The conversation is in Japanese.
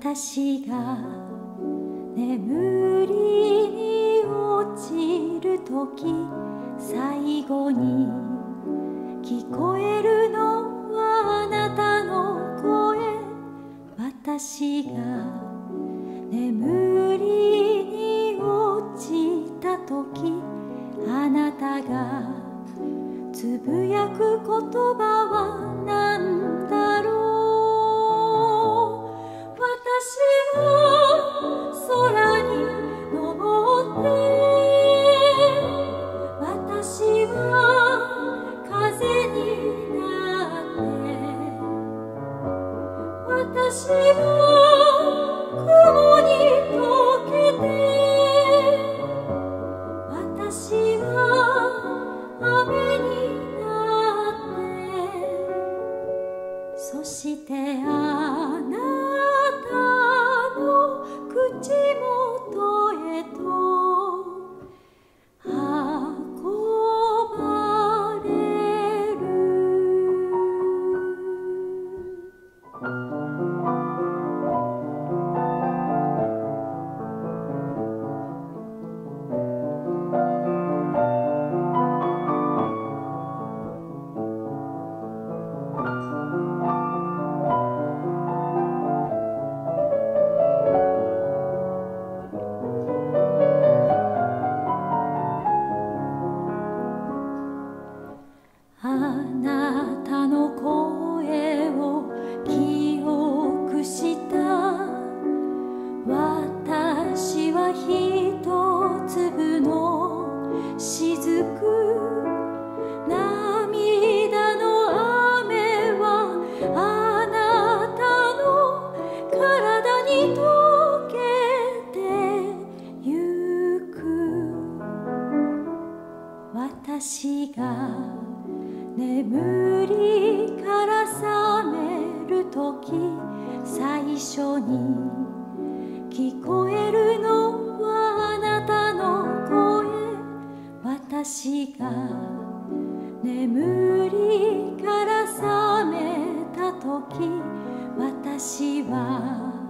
私が眠りに落ちるとき、最後に聞こえるのはあなたの声。私が眠りに落ちたとき、あなたがつぶやく言葉は何だろう。私は空に登って、私は風になって、私は雲に溶けて、私は雨になって、そしてあなたの口元へと運ばれる。あなたの声を記憶した。私は一粒の雫。涙の雨はあなたの体に溶けてゆく。私が眠りから覚めるとき、最初に聞こえるのはあなたの声。私が眠りから覚めたとき、私は